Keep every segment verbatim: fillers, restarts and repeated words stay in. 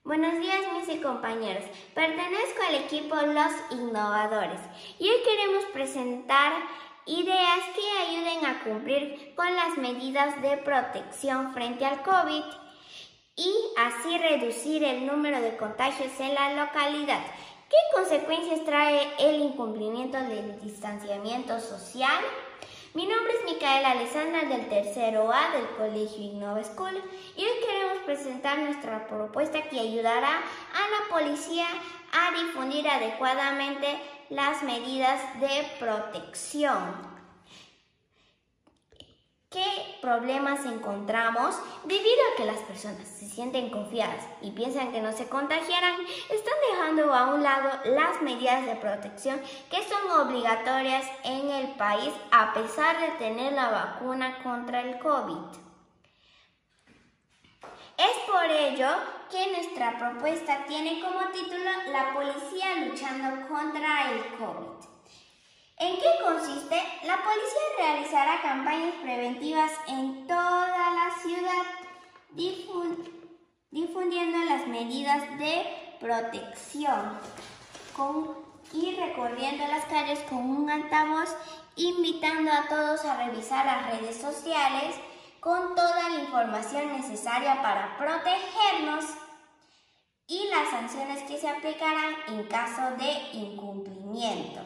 Buenos días, mis compañeros. Pertenezco al equipo Los Innovadores y hoy queremos presentar ideas que ayuden a cumplir con las medidas de protección frente al COVID y así reducir el número de contagios en la localidad. ¿Qué consecuencias trae el incumplimiento del distanciamiento social? Mi nombre es Micaela Alessandra del tercero A del Colegio Innova School y hoy queremos presentar nuestra propuesta que ayudará a la policía a difundir adecuadamente las medidas de protección. ¿Qué problemas encontramos? Debido a que las personas se sienten confiadas y piensan que no se contagiarán, están dejando a un lado las medidas de protección que son obligatorias en el país a pesar de tener la vacuna contra el COVID. Es por ello que nuestra propuesta tiene como título La policía luchando contra el COVID. ¿En qué consiste? La policía realizará campañas preventivas en toda la ciudad, difundiendo las medidas de protección con, y recorriendo las calles con un altavoz, invitando a todos a revisar las redes sociales con toda la información necesaria para protegernos y las sanciones que se aplicarán en caso de incumplimiento.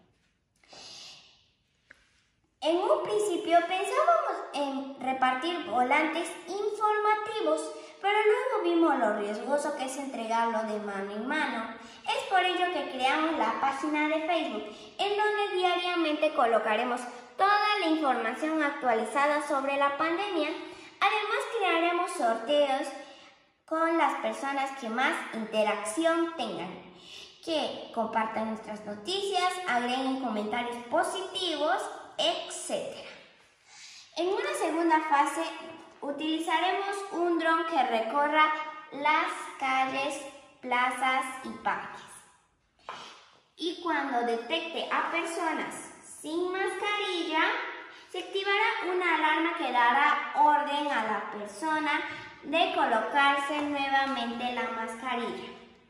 En un principio pensábamos en repartir volantes informativos, pero luego vimos lo riesgoso que es entregarlo de mano en mano. Es por ello que creamos la página de Facebook, en donde diariamente colocaremos toda la información actualizada sobre la pandemia. Además, crearemos sorteos con las personas que más interacción tengan, que compartan nuestras noticias, agreguen comentarios positivos, etcétera. En una segunda fase utilizaremos un dron que recorra las calles, plazas y parques. Y cuando detecte a personas sin mascarilla, se activará una alarma que dará orden a la persona de colocarse nuevamente la mascarilla.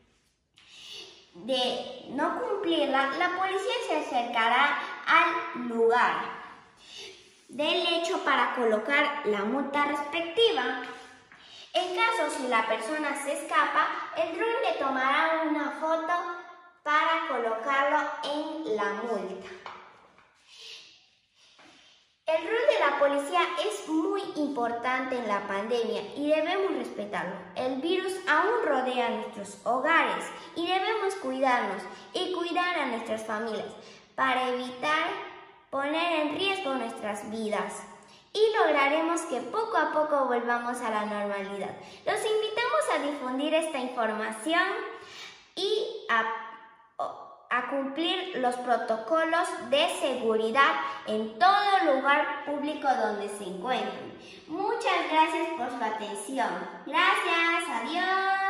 De no cumplirla, la policía se acercará al lugar del hecho para colocar la multa respectiva. En caso si la persona se escapa, el dron le tomará una foto para colocarlo en la multa. El rol de la policía es muy importante en la pandemia y debemos respetarlo. El virus aún rodea nuestros hogares y debemos cuidarnos y cuidar a nuestras familias para evitar poner en riesgo nuestras vidas. Y lograremos que poco a poco volvamos a la normalidad. Los invitamos a difundir esta información y a a cumplir los protocolos de seguridad en todo lugar público donde se encuentren. Muchas gracias por su atención. Gracias, adiós.